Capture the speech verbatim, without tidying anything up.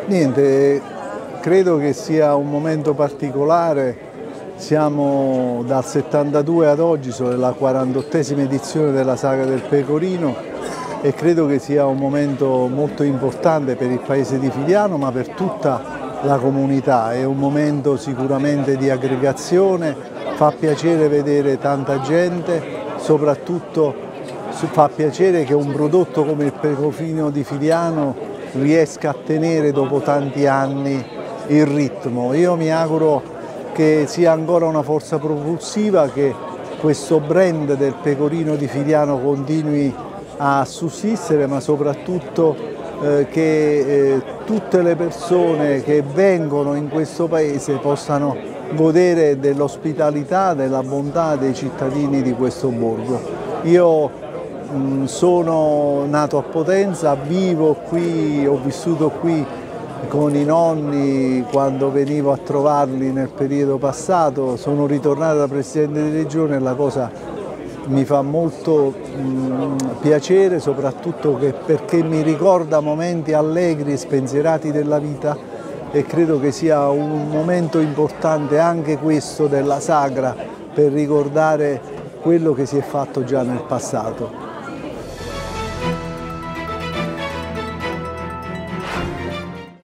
Niente, credo che sia un momento particolare, siamo dal settantadue ad oggi, sono la quarantottesima edizione della Sagra del Pecorino e credo che sia un momento molto importante per il paese di Fiviano ma per tutta la comunità, è un momento sicuramente di aggregazione, fa piacere vedere tanta gente, soprattutto fa piacere che un prodotto come il pecorino di Fiviano riesca a tenere dopo tanti anni il ritmo. Io mi auguro che sia ancora una forza propulsiva, che questo brand del pecorino di Fiviano continui a sussistere, ma soprattutto eh, che eh, tutte le persone che vengono in questo paese possano godere dell'ospitalità, della bontà dei cittadini di questo borgo. Io sono nato a Potenza, vivo qui, ho vissuto qui con i nonni quando venivo a trovarli nel periodo passato, sono ritornato da Presidente di Regione e la cosa mi fa molto mh, piacere, soprattutto che, perché mi ricorda momenti allegri e spensierati della vita e credo che sia un momento importante anche questo della Sagra per ricordare quello che si è fatto già nel passato.